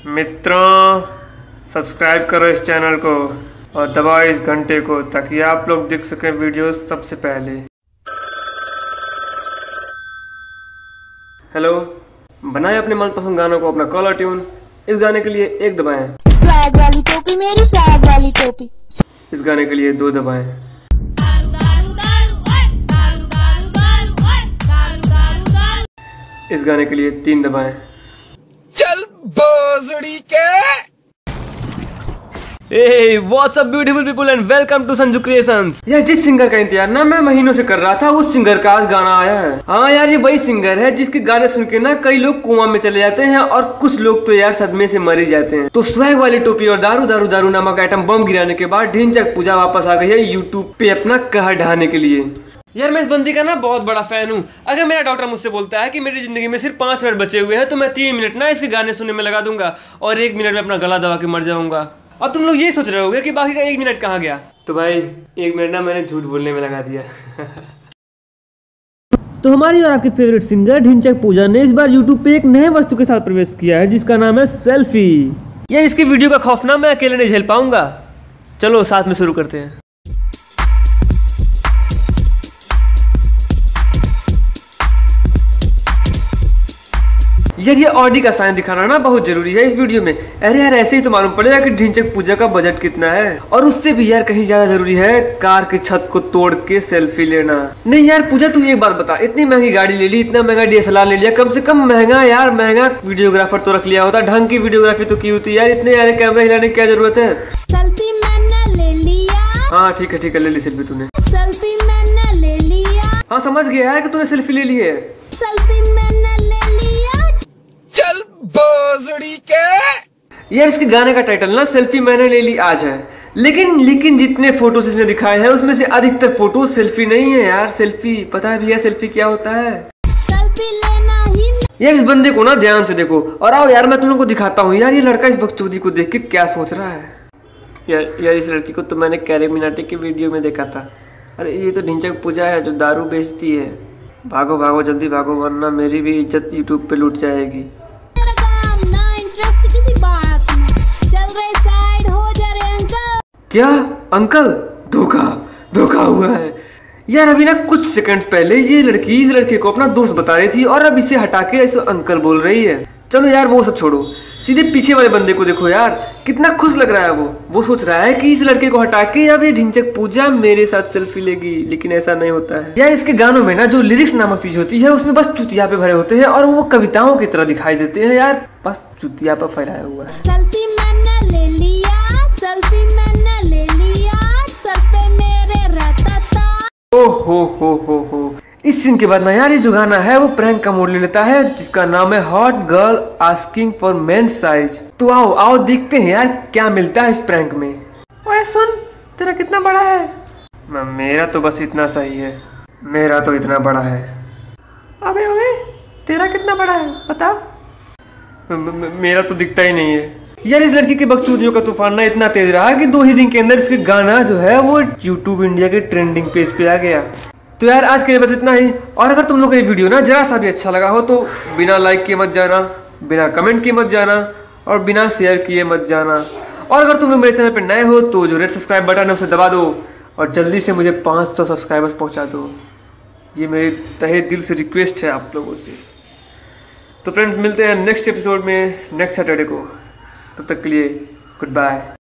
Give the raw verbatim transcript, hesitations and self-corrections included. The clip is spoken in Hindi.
मित्रों सब्सक्राइब करो इस चैनल को और दबाओ इस घंटे को ताकि आप लोग देख सकें वीडियोस सबसे पहले। हेलो, बनाए अपने मनपसंद गानों को अपना कॉलर ट्यून। इस गाने के लिए एक दबाएं। स्वैग वाली टोपी मेरी स्वैग वाली टोपी। इस गाने के लिए दो दबाएं। इस गाने के लिए तीन दबाएं। चल बोजड़ी के। Hey, what's up beautiful people and welcome to Sanju creations. यार जिस सिंगर का इंतजार ना मैं महीनों से कर रहा था, उस सिंगर का आज गाना आया है। हाँ यार, ये वही सिंगर है जिसके गाने सुन के ना कई लोग कोमा में चले जाते हैं और कुछ लोग तो यार सदमे से मर ही जाते हैं। तो स्वैग वाली टोपी और दारू दारू दारू नामक आइटम बम गिराने के बाद ढिंचक पूजा वापस आ गई है यूट्यूब पे अपना कहर ढहाने के लिए। यार मैं इस बंदी का ना बहुत बड़ा फैन हूँ। अगर मेरा डॉक्टर मुझसे बोलता है कि मेरी जिंदगी में सिर्फ पाँच मिनट बचे हुए हैं तो मैं तीन मिनट ना इसके गाने सुनने में लगा दूंगा और एक मिनट में अपना गला दबा के मर जाऊंगा। अब तुम लोग ये सोच रहे होगे कि बाकी का एक मिनट कहाँ गया। तो भाई एक मिनट ना मैंने झूठ बोलने में लगा दिया। तो हमारी और आपकी फेवरेट सिंगर ढिंचक पूजा ने इस बार यूट्यूब पे एक नए वस्तु के साथ प्रवेश किया है जिसका नाम है सेल्फी। यार इसकी वीडियो का खौफ ना मैं अकेले नहीं झेल पाऊंगा। चलो साथ में शुरू करते हैं। यार ये ऑडी का साइन दिखाना ना बहुत जरूरी है इस वीडियो में। अरे यार ऐसे ही तो मालूम पड़ेगा कि ढिंचक पूजा का बजट कितना है। और उससे भी यार कहीं ज्यादा जरूरी है कार की छत को तोड़ के सेल्फी लेना। नहीं यार पूजा, तू एक बात बता, इतनी महंगी गाड़ी ले ली, इतना महंगा डी एस एल आर ले लिया, कम से कम महंगा यार महंगा वीडियोग्राफर तो रख लिया होता, ढंग की वीडियोग्राफी तो की होती यार। इतने यार कैमरा हिलाने की क्या जरूरत है। सेल्फी मैंने ले लिया। हाँ ठीक है ठीक है, ले ली सेल्फी तूने। सेल्फी मैंने ले लिया। हाँ समझ गया है कि तूने सेल्फी ले ली है। सेल्फी मैंने ले लिया। चल बोजड़ी के। यार इसके गाने का टाइटल ना सेल्फी मैंने ले ली आज है, लेकिन लेकिन जितने फोटोज इसने दिखाए हैं उसमें से अधिकतर फोटो सेल्फी नहीं है यार। सेल्फी पता है भैया सेल्फी क्या होता है? सेल्फी लेना ही। यार इस बंदे को ना ध्यान से देखो और आओ यार मैं तुम लोग को दिखाता हूँ। यार ये लड़का इस बकचोदी को देख के क्या सोच रहा है। यार यार इस लड़की को तो मैंने कैरी मिनाटी की वीडियो में देखा था। अरे ये तो ढिंचक पूजा है जो दारू बेचती है। भागो भागो जल्दी भागो वरना मेरी भी इज्जत यूट्यूब पे लूट जाएगी। क्या अंकल? धोखा धोखा हुआ है यार। अभी ना कुछ सेकंड्स पहले ये लड़की इस लड़के को अपना दोस्त बता रही थी और अब इसे हटा के इसे अंकल बोल रही है। चलो यार वो सब छोड़ो, सीधे पीछे वाले बंदे को देखो यार, कितना खुश लग रहा है वो। वो सोच रहा है कि इस लड़के को हटा के अब ये ढिंचक पूजा मेरे साथ सेल्फी लेगी, लेकिन ऐसा नहीं होता है यार। इसके गानों में ना जो लिरिक्स नामक चीज होती है उसमें बस चुतिया पे भरे होते हैं और वो कविताओं की तरह दिखाई देते हैं यार। बस चुतिया पे फैलाया हुआ है। सेल्फी मैंने ले लिया। सेल्फी मैंने ले लिया। सर पे मेरे रहता था। ओ हो हो हो हो। इस सीन के बाद ना यार ये जो गाना है वो प्रैंक का मोड ले लेता है जिसका नाम है hot girl asking for men size. तो आओ आओ देखते हैं यार क्या मिलता है इस प्रैंक में। ओए सुन, तेरा कितना बड़ा है? मेरा तो बस इतना सही है। मेरा तो इतना बड़ा है। अबे ओए तेरा कितना बड़ा है बता? मेरा तो दिखता ही नहीं है। यार इस लड़की के बकचोदियों का तूफान ना इतना तेज रहा कि दो ही दिन के अंदर इसके गाना जो है वो यूट्यूब इंडिया के ट्रेंडिंग पेज पे आ गया। तो यार आज के लिए बस इतना ही। और अगर तुम लोग को ये वीडियो ना जरा सा भी अच्छा लगा हो तो बिना लाइक किए मत जाना, बिना कमेंट किए मत जाना और बिना शेयर किए मत जाना। और अगर तुम लोग मेरे चैनल पर नए हो तो जो रेड सब्सक्राइब बटन है उसे दबा दो और जल्दी से मुझे पाँच सौ सब्सक्राइबर्स पहुँचा दो। ये मेरे तहे दिल से रिक्वेस्ट है आप लोगों से। तो फ्रेंड्स मिलते हैं नेक्स्ट एपिसोड में नेक्स्ट सैटरडे को। तब तक के लिए गुड बाय।